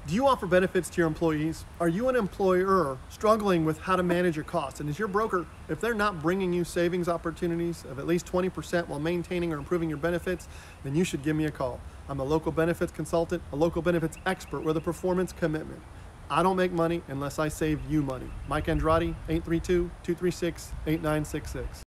Do you offer benefits to your employees? Are you an employer struggling with how to manage your costs? And is your broker, if they're not bringing you savings opportunities of at least 20% while maintaining or improving your benefits, then you should give me a call. I'm a local benefits consultant, a local benefits expert with a performance commitment. I don't make money unless I save you money. Mike Andrade, 832-236-8966.